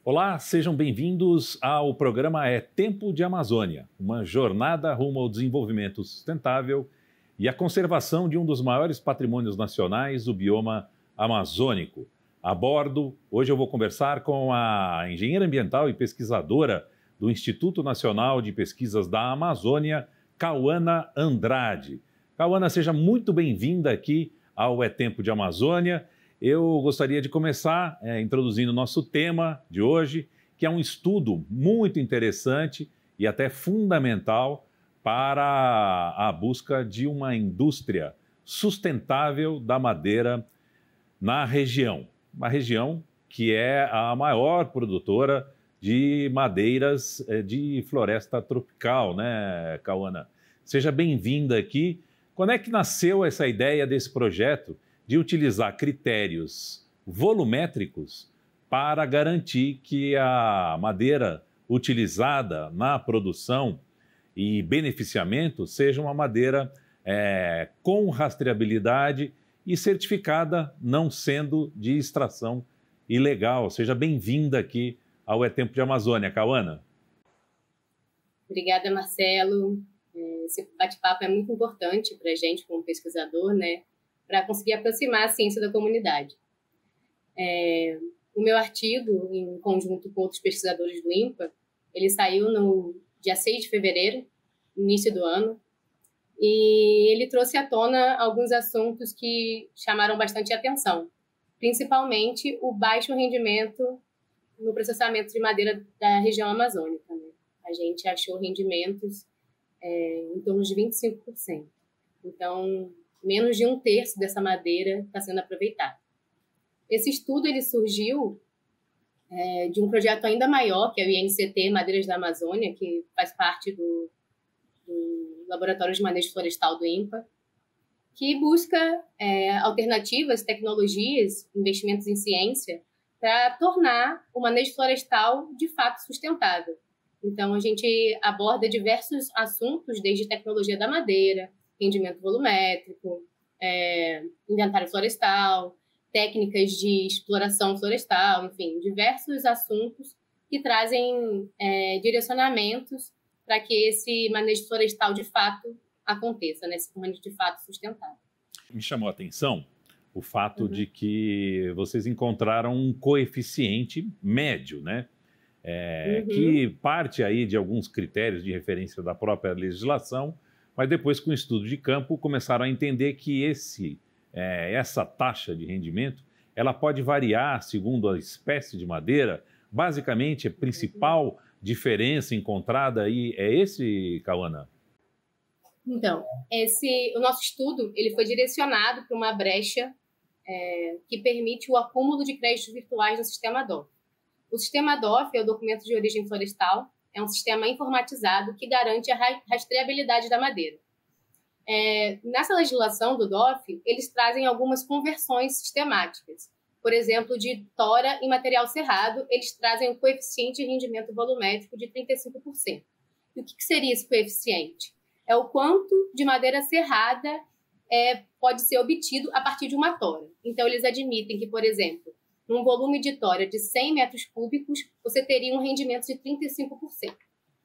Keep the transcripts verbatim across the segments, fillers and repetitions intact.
Olá, sejam bem-vindos ao programa É Tempo de Amazônia, uma jornada rumo ao desenvolvimento sustentável e à conservação de um dos maiores patrimônios nacionais, o bioma amazônico. A bordo, hoje eu vou conversar com a engenheira ambiental e pesquisadora do Instituto Nacional de Pesquisas da Amazônia, Cauana Andrade. Cauana, seja muito bem-vinda aqui ao É Tempo de Amazônia. Eu gostaria de começar é, introduzindo o nosso tema de hoje, que é um estudo muito interessante e até fundamental para a busca de uma indústria sustentável da madeira na região. Uma região que é a maior produtora de madeiras de floresta tropical, né, Cauana? Seja bem-vinda aqui. Quando é que nasceu essa ideia desse projeto de utilizar critérios volumétricos para garantir que a madeira utilizada na produção e beneficiamento seja uma madeira é, com rastreabilidade e certificada, não sendo de extração ilegal? Seja bem-vinda aqui ao É Tempo de Amazônia, Cauana. Obrigada, Marcelo. Esse bate-papo é muito importante para a gente como pesquisador, né? Para conseguir aproximar a ciência da comunidade. É, o meu artigo, em conjunto com outros pesquisadores do INPA, ele saiu no dia seis de fevereiro, início do ano, e ele trouxe à tona alguns assuntos que chamaram bastante atenção, principalmente o baixo rendimento no processamento de madeira da região amazônica, né? A gente achou rendimentos é, em torno de vinte e cinco por cento. Então, menos de um terço dessa madeira está sendo aproveitada. Esse estudo ele surgiu é, de um projeto ainda maior, que é o I N C T Madeiras da Amazônia, que faz parte do, do Laboratório de Manejo Florestal do INPA, que busca é, alternativas, tecnologias, investimentos em ciência para tornar o manejo florestal de fato sustentável. Então, a gente aborda diversos assuntos, desde tecnologia da madeira, rendimento volumétrico, é, inventário florestal, técnicas de exploração florestal, enfim, diversos assuntos que trazem é, direcionamentos para que esse manejo florestal de fato aconteça, né? Esse manejo de fato sustentável. Me chamou a atenção o fato uhum. de que vocês encontraram um coeficiente médio, né? É, uhum. que parte aí de alguns critérios de referência da própria legislação, mas depois, com o estudo de campo, começaram a entender que esse, é, essa taxa de rendimento ela pode variar segundo a espécie de madeira. Basicamente, a principal diferença encontrada aí é esse, Cauana? Então, esse, o nosso estudo ele foi direcionado para uma brecha é, que permite o acúmulo de créditos virtuais no sistema D O F. O sistema D O F é o Documento de Origem Florestal, é um sistema informatizado que garante a rastreabilidade da madeira. É, nessa legislação do D O F, eles trazem algumas conversões sistemáticas. Por exemplo, de tora em material serrado, eles trazem o coeficiente de rendimento volumétrico de trinta e cinco por cento. E o que seria esse coeficiente? É o quanto de madeira serrada é, pode ser obtido a partir de uma tora. Então, eles admitem que, por exemplo, num volume de tora de cem metros cúbicos, você teria um rendimento de trinta e cinco por cento.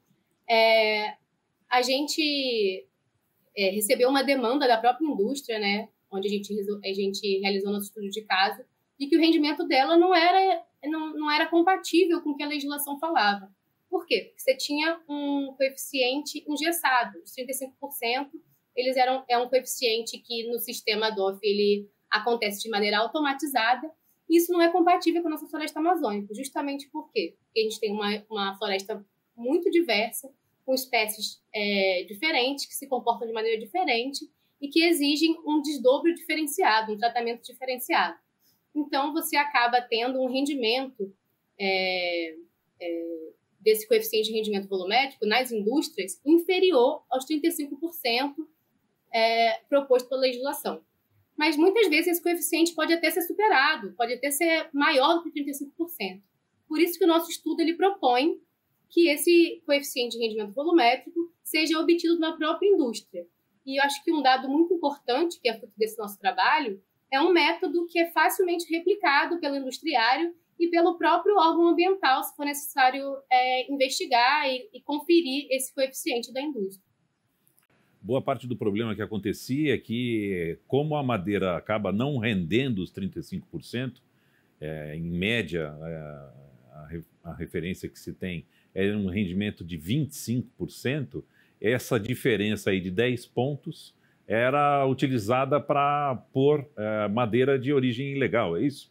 É, a gente é, recebeu uma demanda da própria indústria, né, onde a gente, a gente realizou nosso estudo de caso, de que o rendimento dela não era, não, não era compatível com o que a legislação falava. Por quê? Porque você tinha um coeficiente engessado, os trinta e cinco por cento, eles eram, é um coeficiente que no sistema D O F ele acontece de maneira automatizada. Isso não é compatível com a nossa floresta amazônica, justamente por quê? Porque a gente tem uma, uma floresta muito diversa, com espécies é, diferentes, que se comportam de maneira diferente e que exigem um desdobro diferenciado, um tratamento diferenciado. Então, você acaba tendo um rendimento é, é, desse coeficiente de rendimento volumétrico nas indústrias inferior aos trinta e cinco por cento é, proposto pela legislação. Mas muitas vezes esse coeficiente pode até ser superado, pode até ser maior do que trinta e cinco por cento. Por isso que o nosso estudo ele propõe que esse coeficiente de rendimento volumétrico seja obtido na própria indústria. E eu acho que um dado muito importante, que é fruto desse nosso trabalho, é um método que é facilmente replicado pelo industriário e pelo próprio órgão ambiental, se for necessário é, investigar e, e conferir esse coeficiente da indústria. Boa parte do problema que acontecia é que, como a madeira acaba não rendendo os trinta e cinco por cento, é, em média, é, a, a referência que se tem é um rendimento de vinte e cinco por cento, essa diferença aí de dez pontos era utilizada para pôr é, madeira de origem ilegal, é isso?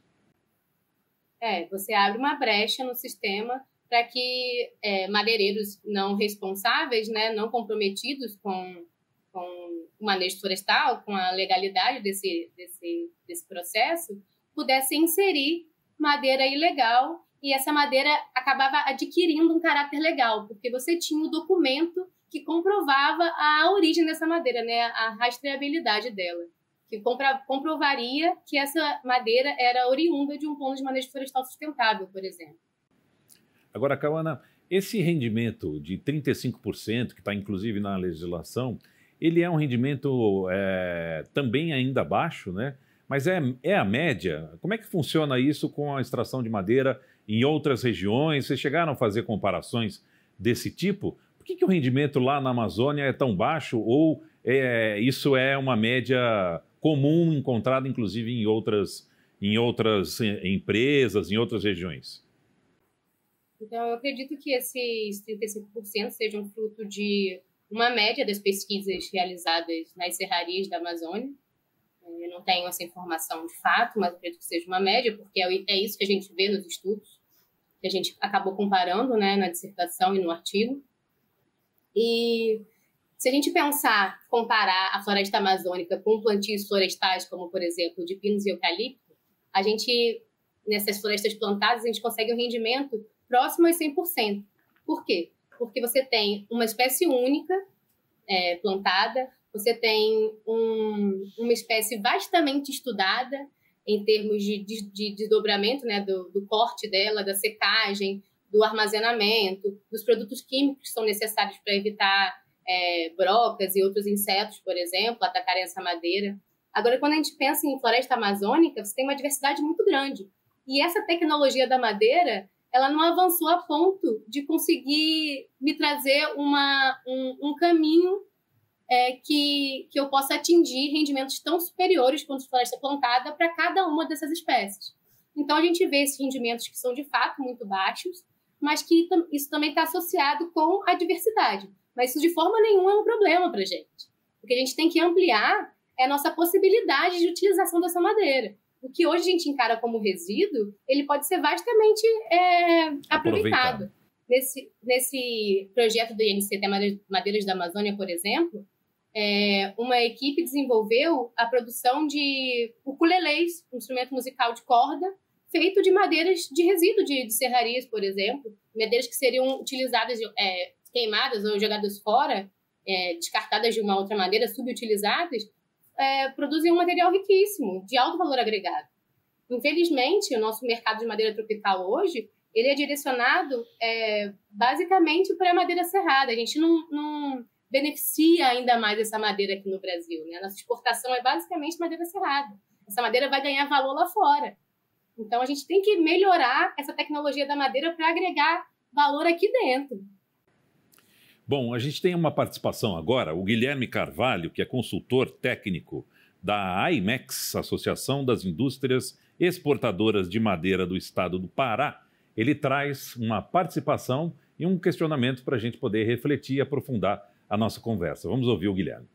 É, você abre uma brecha no sistema para que é, madeireiros não responsáveis, né, não comprometidos com, com o manejo florestal, com a legalidade desse, desse, desse processo, pudessem inserir madeira ilegal, e essa madeira acabava adquirindo um caráter legal, porque você tinha o documento que comprovava a origem dessa madeira, né, a rastreabilidade dela, que compra, comprovaria que essa madeira era oriunda de um plano de manejo florestal sustentável, por exemplo. Agora, Cauana, esse rendimento de trinta e cinco por cento, que está inclusive na legislação, ele é um rendimento é, também ainda baixo, né? Mas é, é a média? Como é que funciona isso com a extração de madeira em outras regiões? Vocês chegaram a fazer comparações desse tipo? Por que, que o rendimento lá na Amazônia é tão baixo? Ou é, isso é uma média comum, encontrada inclusive em outras, em outras empresas, em outras regiões? Então, eu acredito que esses trinta e cinco por cento sejam fruto de uma média das pesquisas realizadas nas serrarias da Amazônia. Eu não tenho essa informação de fato, mas eu acredito que seja uma média, porque é isso que a gente vê nos estudos, que a gente acabou comparando, né, na dissertação e no artigo. E se a gente pensar, comparar a floresta amazônica com plantios florestais, como, por exemplo, de pinos e eucalipto, a gente, nessas florestas plantadas, a gente consegue um rendimento próximo aos cem por cento. Por quê? Porque você tem uma espécie única é, plantada, você tem um, uma espécie vastamente estudada em termos de, de, de desdobramento, né, do, do corte dela, da secagem, do armazenamento, dos produtos químicos que são necessários para evitar é, brocas e outros insetos, por exemplo, atacarem essa madeira. Agora, quando a gente pensa em floresta amazônica, você tem uma diversidade muito grande. E essa tecnologia da madeira, ela não avançou a ponto de conseguir me trazer uma, um, um caminho é, que, que eu possa atingir rendimentos tão superiores quanto floresta plantada para cada uma dessas espécies. Então, a gente vê esses rendimentos que são, de fato, muito baixos, mas que isso também está associado com a diversidade. Mas isso, de forma nenhuma, é um problema para a gente. O que a gente tem que ampliar é a nossa possibilidade de utilização dessa madeira. O que hoje a gente encara como resíduo, ele pode ser vastamente é, aproveitado. Nesse, nesse projeto do I N C T Madeiras da Amazônia, por exemplo, é, uma equipe desenvolveu a produção de ukulelês, um instrumento musical de corda, feito de madeiras de resíduo de, de serrarias, por exemplo, madeiras que seriam utilizadas, é, queimadas ou jogadas fora, é, descartadas de uma outra maneira, subutilizadas, é, produzem um material riquíssimo, de alto valor agregado. Infelizmente, o nosso mercado de madeira tropical hoje, ele é direcionado é, basicamente para a madeira serrada. A gente não, não beneficia ainda mais essa madeira aqui no Brasil, né? A nossa exportação é basicamente madeira serrada. Essa madeira vai ganhar valor lá fora. Então, a gente tem que melhorar essa tecnologia da madeira para agregar valor aqui dentro. Bom, a gente tem uma participação agora, o Guilherme Carvalho, que é consultor técnico da A I M E X, Associação das Indústrias Exportadoras de Madeira do Estado do Pará. Ele traz uma participação e um questionamento para a gente poder refletir e aprofundar a nossa conversa. Vamos ouvir o Guilherme.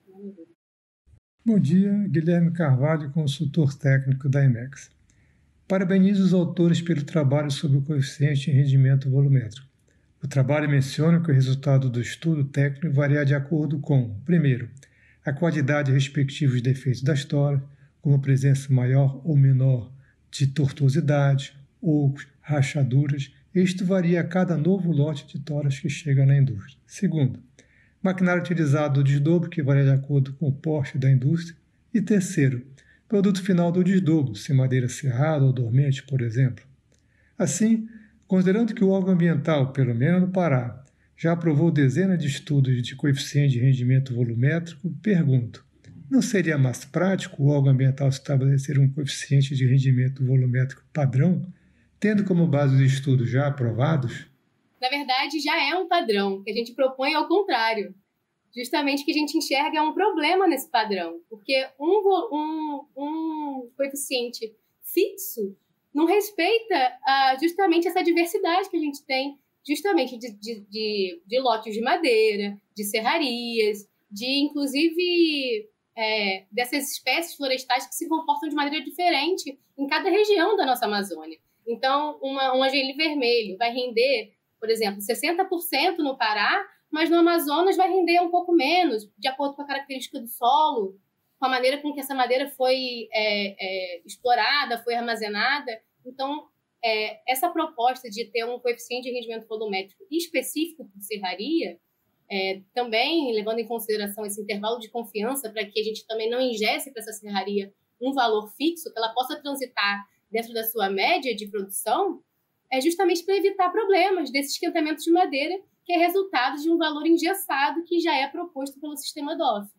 Bom dia, Guilherme Carvalho, consultor técnico da A I M E X. Parabenizo os autores pelo trabalho sobre o coeficiente em rendimento volumétrico. O trabalho menciona que o resultado do estudo técnico varia de acordo com, primeiro, a qualidade e respectivos defeitos das toras, como a presença maior ou menor de tortuosidade, ocos, rachaduras. Isto varia a cada novo lote de toras que chega na indústria. Segundo, maquinário utilizado do desdobro, que varia de acordo com o porte da indústria. E terceiro, produto final do desdobro, se madeira serrada ou dormente, por exemplo. Assim, considerando que o órgão ambiental, pelo menos no Pará, já aprovou dezenas de estudos de coeficiente de rendimento volumétrico, pergunto, não seria mais prático o órgão ambiental estabelecer um coeficiente de rendimento volumétrico padrão tendo como base os estudos já aprovados? Na verdade, já é um padrão, que a gente propõe ao contrário. Justamente que a gente enxerga um problema nesse padrão, porque um, um, um coeficiente fixo não respeita ah, justamente essa diversidade que a gente tem, justamente de, de, de, de lotes de madeira, de serrarias, de, inclusive, é, dessas espécies florestais que se comportam de maneira diferente em cada região da nossa Amazônia. Então, uma, um angelim vermelho vai render, por exemplo, sessenta por cento no Pará, mas no Amazonas vai render um pouco menos, de acordo com a característica do solo, com a maneira com que essa madeira foi é, é, explorada, foi armazenada. Então, é, essa proposta de ter um coeficiente de rendimento volumétrico específico por serraria, é, também levando em consideração esse intervalo de confiança para que a gente também não ingesse para essa serraria um valor fixo, que ela possa transitar dentro da sua média de produção, é justamente para evitar problemas desse esquentamento de madeira, que é resultado de um valor engessado que já é proposto pelo sistema D O F.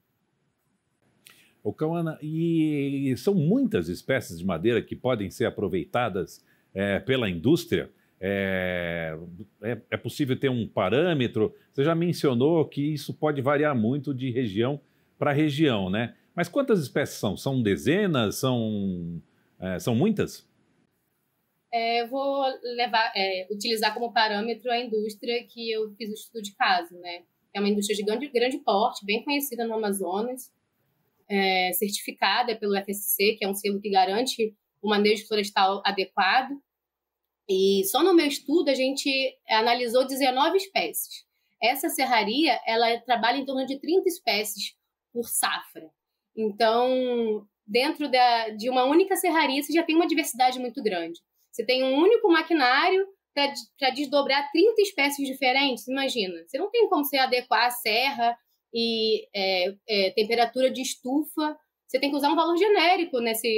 Ô, Cauana, e são muitas espécies de madeira que podem ser aproveitadas é, pela indústria? É, é, é possível ter um parâmetro? Você já mencionou que isso pode variar muito de região para região, né? Mas quantas espécies são? São dezenas? São, é, são muitas? É, eu vou levar, é, utilizar como parâmetro a indústria que eu fiz o estudo de caso, né? É uma indústria de grande, grande porte, bem conhecida no Amazonas, é, certificada pelo F S C, que é um selo que garante o manejo florestal adequado. E só no meu estudo a gente analisou dezenove espécies. Essa serraria, ela trabalha em torno de trinta espécies por safra. Então, dentro da, de uma única serraria, você já tem uma diversidade muito grande. Você tem um único maquinário para desdobrar trinta espécies diferentes, imagina. Você não tem como você adequar a serra e é, é, temperatura de estufa. Você tem que usar um valor genérico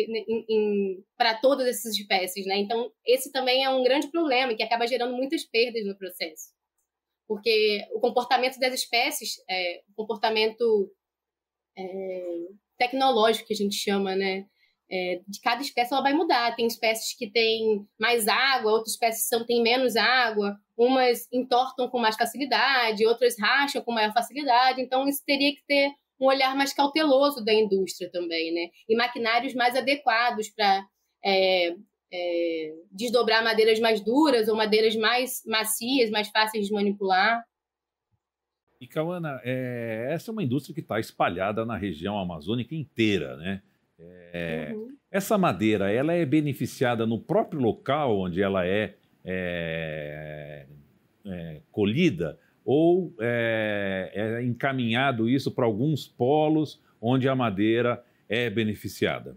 para todas essas espécies, né? Então, esse também é um grande problema, que acaba gerando muitas perdas no processo. Porque o comportamento das espécies, é, o comportamento é, tecnológico que a gente chama, né? É, de cada espécie ela vai mudar. Tem espécies que têm mais água, outras espécies que têm menos água, umas entortam com mais facilidade, outras racham com maior facilidade. Então, isso teria que ter um olhar mais cauteloso da indústria também, né? E maquinários mais adequados para é, é, desdobrar madeiras mais duras ou madeiras mais macias, mais fáceis de manipular. E, Cauana, é, essa é uma indústria que está espalhada na região amazônica inteira, né? É, uhum. Essa madeira, ela é beneficiada no próprio local onde ela é, é, é colhida, ou é, é encaminhado isso para alguns polos onde a madeira é beneficiada?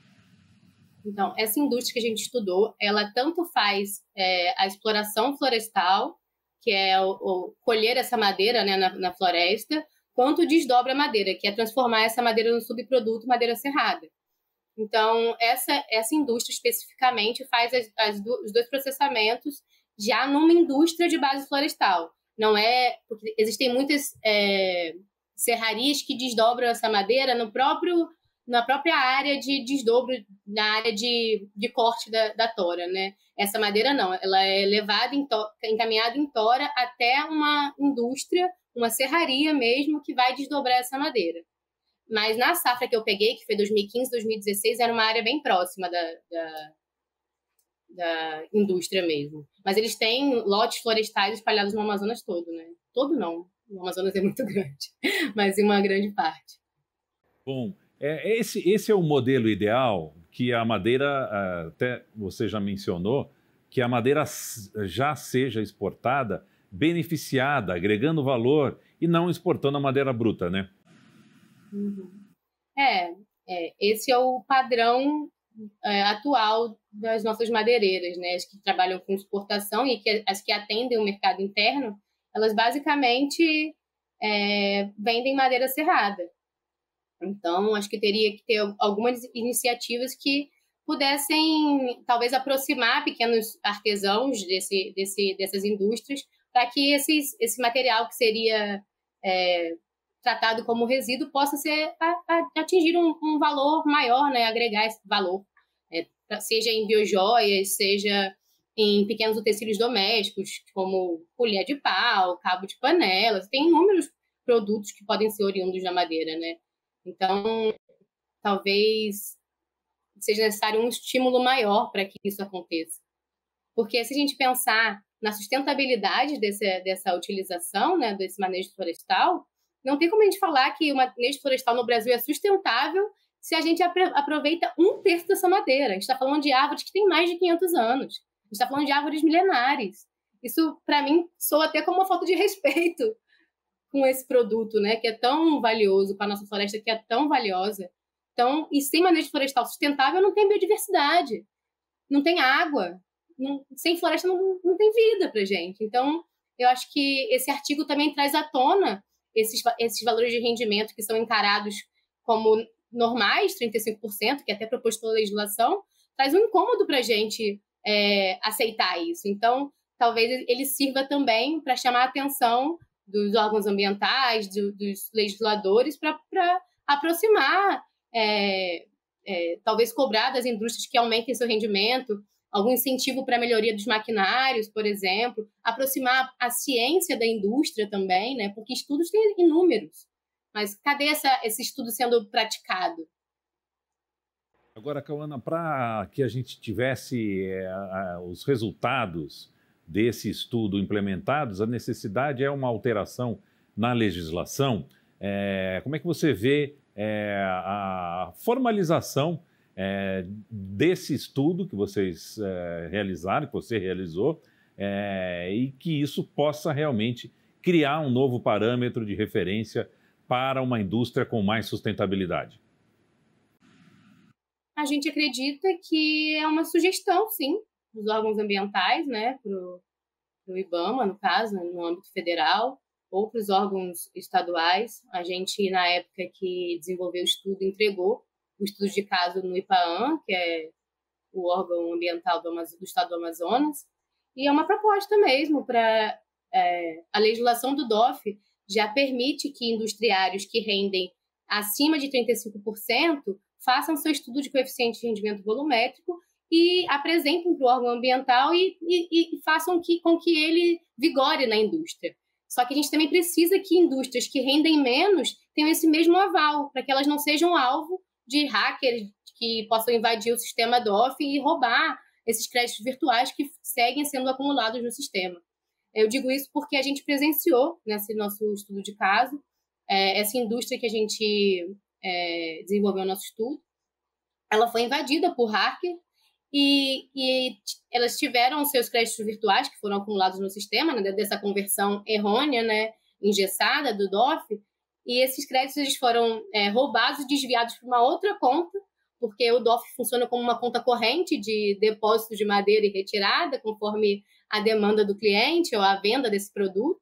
Então, essa indústria que a gente estudou, ela tanto faz é, a exploração florestal, que é o, o colher essa madeira, né, na, na floresta, quanto desdobra a madeira, que é transformar essa madeira no subproduto madeira serrada. Então, essa, essa indústria especificamente faz as, as do, os dois processamentos já numa indústria de base florestal. Não é, porque existem muitas é, serrarias que desdobram essa madeira no próprio, na própria área de desdobro, na área de, de corte da, da tora, né? Essa madeira não, ela é levada, em to, encaminhada em tora até uma indústria, uma serraria mesmo, que vai desdobrar essa madeira. Mas na safra que eu peguei, que foi dois mil e quinze, dois mil e dezesseis, era uma área bem próxima da, da, da indústria mesmo. Mas eles têm lotes florestais espalhados no Amazonas todo, né? Todo não, o Amazonas é muito grande, mas em uma grande parte. Bom, é, esse, esse é o modelo ideal, que a madeira, até você já mencionou, que a madeira já seja exportada, beneficiada, agregando valor e não exportando a madeira bruta, né? Uhum. É, é, esse é o padrão é, atual das nossas madeireiras, né? As que trabalham com exportação e que, as que atendem o mercado interno, elas basicamente é, vendem madeira serrada. Então, acho que teria que ter algumas iniciativas que pudessem, talvez, aproximar pequenos artesãos desse, desse, dessas indústrias para que esses, esse material que seria é, tratado como resíduo possa ser, a, a, atingir um, um valor maior, né? Agregar esse valor, é, seja em biojoias, seja em pequenos utensílios domésticos, como colher de pau, cabo de panela. Tem inúmeros produtos que podem ser oriundos da madeira, né? Então, talvez seja necessário um estímulo maior para que isso aconteça. Porque se a gente pensar na sustentabilidade desse, dessa utilização, né, desse manejo florestal, não tem como a gente falar que o manejo florestal no Brasil é sustentável se a gente aproveita um terço dessa madeira. A gente está falando de árvores que têm mais de quinhentos anos. A gente está falando de árvores milenares. Isso, para mim, soa até como uma falta de respeito com esse produto, né, que é tão valioso, com a nossa floresta que é tão valiosa. Então, e sem manejo florestal sustentável não tem biodiversidade, não tem água, não, sem floresta não, não tem vida para gente. Então, eu acho que esse artigo também traz à tona esses, esses valores de rendimento que são encarados como normais, trinta e cinco por cento, que é até proposto pela legislação, traz um incômodo para a gente é, aceitar isso. Então, talvez ele sirva também para chamar a atenção dos órgãos ambientais, do, dos legisladores, para aproximar, é, é, talvez cobrar das indústrias que aumentem seu rendimento, algum incentivo para a melhoria dos maquinários, por exemplo, aproximar a ciência da indústria também, né? Porque estudos tem inúmeros, mas cadê essa, esse estudo sendo praticado? Agora, Cauana, para que a gente tivesse é, a, os resultados desse estudo implementados, a necessidade é uma alteração na legislação. É, como é que você vê é, a formalização é, desse estudo que vocês é, realizaram, que você realizou, é, e que isso possa realmente criar um novo parâmetro de referência para uma indústria com mais sustentabilidade? A gente acredita que é uma sugestão, sim, dos órgãos ambientais, né, para o IBAMA, no caso, no âmbito federal, ou para os órgãos estaduais. A gente, na época que desenvolveu o estudo, entregou o estudo de caso no IPAAM, que é o órgão ambiental do, do estado do Amazonas, e é uma proposta mesmo para... É, a legislação do D O F já permite que industriários que rendem acima de trinta e cinco por cento façam seu estudo de coeficiente de rendimento volumétrico e apresentem para o órgão ambiental e, e, e façam que, com que ele vigore na indústria. Só que a gente também precisa que indústrias que rendem menos tenham esse mesmo aval, para que elas não sejam alvo de hackers que possam invadir o sistema D O F e roubar esses créditos virtuais que seguem sendo acumulados no sistema. Eu digo isso porque a gente presenciou nesse nosso estudo de caso, é, essa indústria que a gente é, desenvolveu no nosso estudo, ela foi invadida por hacker e, e elas tiveram seus créditos virtuais que foram acumulados no sistema, né, dessa conversão errônea, né, engessada do D O F, e esses créditos eles foram é, roubados e desviados para uma outra conta, porque o D O F funciona como uma conta corrente de depósito de madeira e retirada, conforme a demanda do cliente ou a venda desse produto.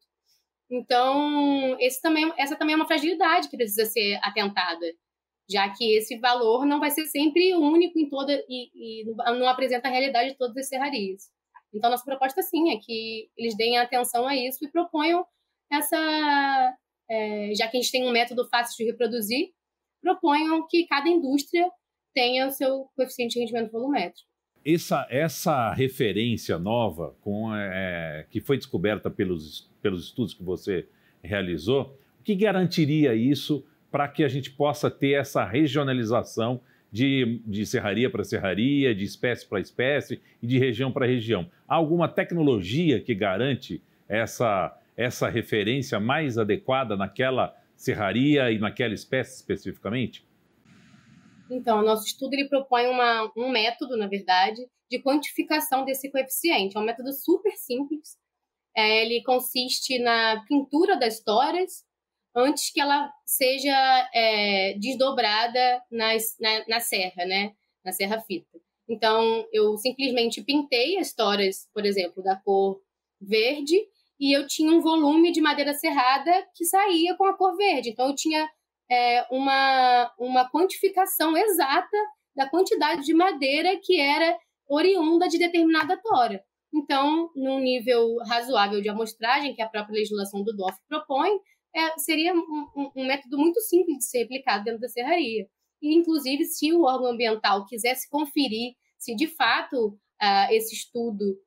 Então, esse também, essa também é uma fragilidade que precisa ser atentada, já que esse valor não vai ser sempre único em toda e, e não apresenta a realidade de todas as serrarias. Então, nossa proposta, sim, é que eles deem atenção a isso e proponham essa... É, já que a gente tem um método fácil de reproduzir, proponham que cada indústria tenha o seu coeficiente de rendimento volumétrico. Essa, essa referência nova com, é, que foi descoberta pelos, pelos estudos que você realizou, o que garantiria isso para que a gente possa ter essa regionalização de, de serraria para serraria, de espécie para espécie e de região para região? Há alguma tecnologia que garante essa, essa referência mais adequada naquela serraria e naquela espécie especificamente? Então, o nosso estudo ele propõe uma, um método, na verdade, de quantificação desse coeficiente. É um método super simples. É, ele consiste na pintura das toras antes que ela seja é, desdobrada nas, na, na serra, né? Na serra-fita. Então, eu simplesmente pintei as toras, por exemplo, da cor verde, e eu tinha um volume de madeira serrada que saía com a cor verde. Então, eu tinha... É uma, uma quantificação exata da quantidade de madeira que era oriunda de determinada tora. Então, num nível razoável de amostragem, que a própria legislação do D O F propõe, é, seria um, um, um método muito simples de ser aplicado dentro da serraria. E, inclusive, se o órgão ambiental quisesse conferir se, de fato, uh, esse estudo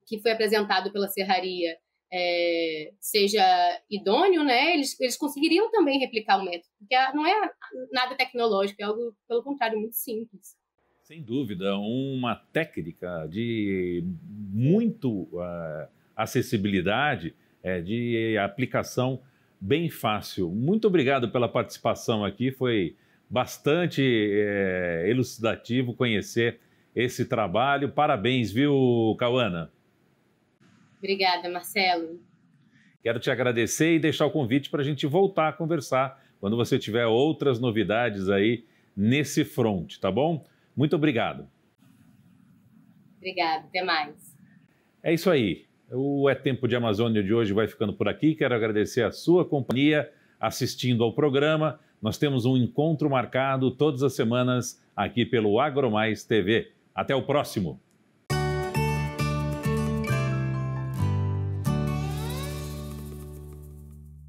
que foi apresentado pela serraria é, seja idôneo, né, eles, eles conseguiriam também replicar o método, porque não é nada tecnológico, é algo, pelo contrário, muito simples. Sem dúvida, uma técnica de muito uh, acessibilidade, é, de aplicação bem fácil. Muito obrigado pela participação aqui, foi bastante é, elucidativo conhecer esse trabalho. Parabéns, viu, Cauana? Obrigada, Marcelo. Quero te agradecer e deixar o convite para a gente voltar a conversar quando você tiver outras novidades aí nesse front, tá bom? Muito obrigado. Obrigada, até mais. É isso aí. O É Tempo de Amazônia de hoje vai ficando por aqui. Quero agradecer a sua companhia assistindo ao programa. Nós temos um encontro marcado todas as semanas aqui pelo AgroMais T V. Até o próximo.